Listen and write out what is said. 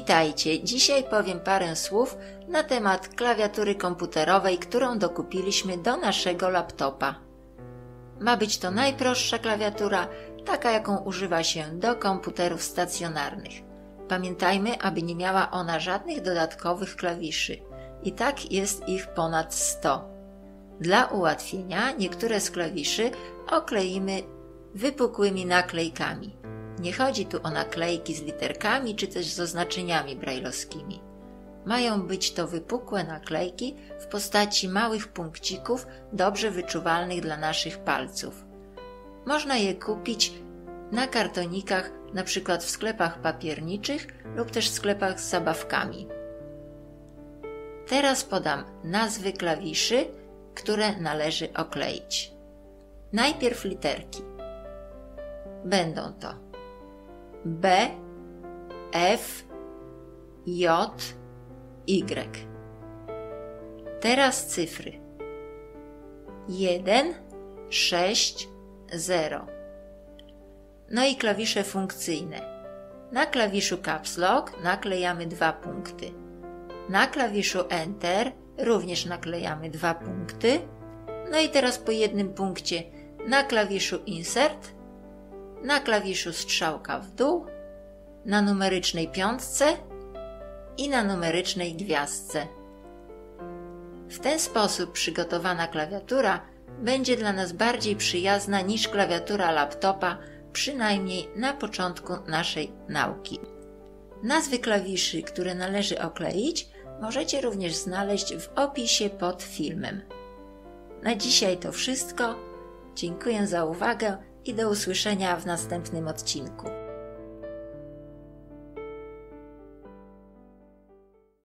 Witajcie! Dzisiaj powiem parę słów na temat klawiatury komputerowej, którą dokupiliśmy do naszego laptopa. Ma być to najprostsza klawiatura, taka jaką używa się do komputerów stacjonarnych. Pamiętajmy, aby nie miała ona żadnych dodatkowych klawiszy. I tak jest ich ponad 100. Dla ułatwienia niektóre z klawiszy okleimy wypukłymi naklejkami. Nie chodzi tu o naklejki z literkami czy też z oznaczeniami brajlowskimi. Mają być to wypukłe naklejki w postaci małych punkcików dobrze wyczuwalnych dla naszych palców. Można je kupić na kartonikach, np. w sklepach papierniczych lub też w sklepach z zabawkami. Teraz podam nazwy klawiszy, które należy okleić. Najpierw literki. Będą to B, F, J, Y. Teraz cyfry 1, 6, 0. No i klawisze funkcyjne. Na klawiszu Caps Lock naklejamy 2 punkty. Na klawiszu Enter również naklejamy 2 punkty. No i teraz po jednym punkcie na klawiszu Insert, na klawiszu strzałka w dół, na numerycznej piątce i na numerycznej gwiazdce. W ten sposób przygotowana klawiatura będzie dla nas bardziej przyjazna niż klawiatura laptopa, przynajmniej na początku naszej nauki. Nazwy klawiszy, które należy okleić, możecie również znaleźć w opisie pod filmem. Na dzisiaj to wszystko. Dziękuję za uwagę i do usłyszenia w następnym odcinku.